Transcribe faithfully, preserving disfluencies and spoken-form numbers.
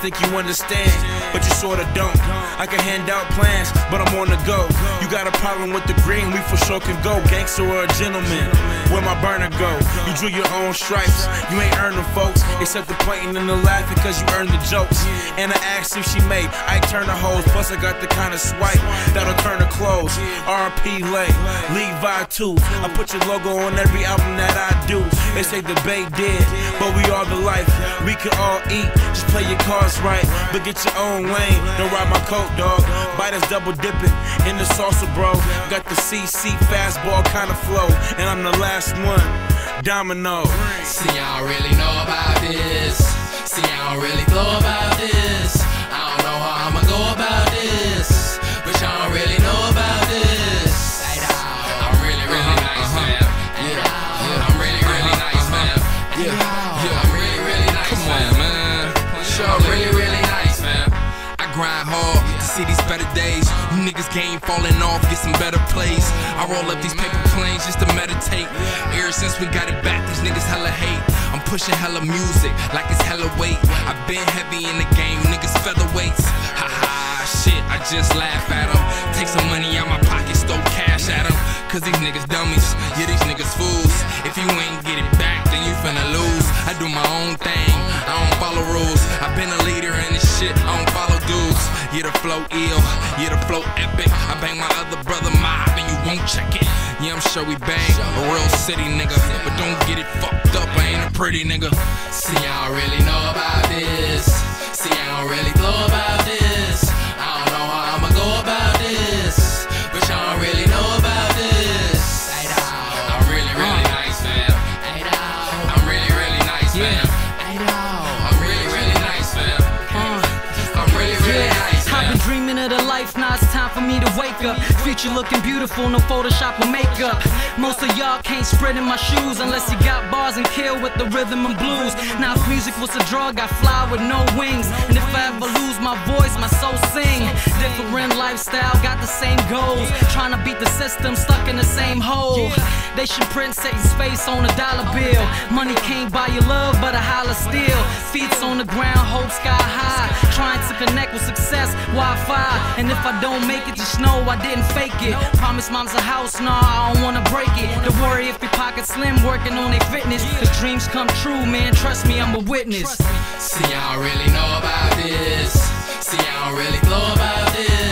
think you understand, but you sorta don't. I can hand out plans, but I'm on the go. You got a problem with the green, we for sure can go. Gangster or a gentleman, where my burner go? You drew your own stripes, you ain't earned them, folks. Except the pointing and the laughing, cause you earned the jokes. And I asked if she made, I turn the hoes. Plus I got the kind of swipe that'll turn her clothes. R P Lay, Levi too. I put your logo on every album that I do. They say the Bay dead, but we are the life. We can all eat, just play your cards right. But get your own lane, don't ride my coat, dog. Bite us double dipping in the salsa, bro. Got the C C fastball kind of flow, and I'm the last one. Domino. See, I don't really know about this. See, I don't really know about this. I don't know how I'ma go about this, but y'all don't really know about this. I'm really, really nice, man. I'm really, really nice, man. I'm really, really nice, man. I'm really, really nice, man. I grind hard to see these better days. You niggas game falling off, get some better plays. I roll up these paper planes just to meditate. Ever since we got it back, these niggas hella hate. I'm pushing hella music like it's hella weight. I've been heavy in the game, niggas featherweights. Ha ha, shit, I just laugh at them. Take some money out my pocket, throw cash at them. Cause these niggas dummies, yeah, these niggas fools. If you ain't get it back, then you finna lose. I do my own thing, I don't follow rules. I've been a leader in this shit, I don't follow dudes. Yeah, the flow ill, yeah, the flow epic. I bang my other brother Mob and you won't check it. Yeah, I'm sure we bang, a real city nigga. But don't get it fucked up, I ain't a pretty nigga. See, I don't really know about this. See, I don't really know about this. I don't know how I'ma go about this, but y'all don't really know about this. I'm really, really nice, man. I'm really, really nice, man. I'm really, really nice, man. I'm really, really nice, man. I've been dreaming of the life, now it's time for me to wake up. Future looking beautiful, no Photoshop or makeup. Most of y'all can't spread in my shoes unless you got bars and kill with the rhythm and blues. Now if music was a drug, I fly with no wings. And if I ever lose my voice, my soul sing. Different lifestyle, got the same goals. Trying to beat the system, stuck in the same hole. They should print Satan's face on a dollar bill. Money can't buy your love, but a holler still. Feet on the ground, hope sky high. Trying to connect with success, Wi-Fi. And if I don't make it, just know I didn't fake it. Promise mom's a house, nah, I don't wanna break it. Don't worry if your pocket's slim, working on their fitness. Cause dreams come true, man, trust me, I'm a witness. See, I don't really know about this. See, I don't really know about this.